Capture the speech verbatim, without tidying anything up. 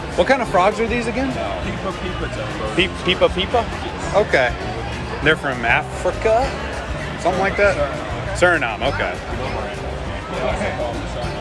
What kind of frogs are these again? Pipa Pipa jumbo. Pe Pipa Pipa? Okay. They're from Africa? Something like that? Suriname, okay.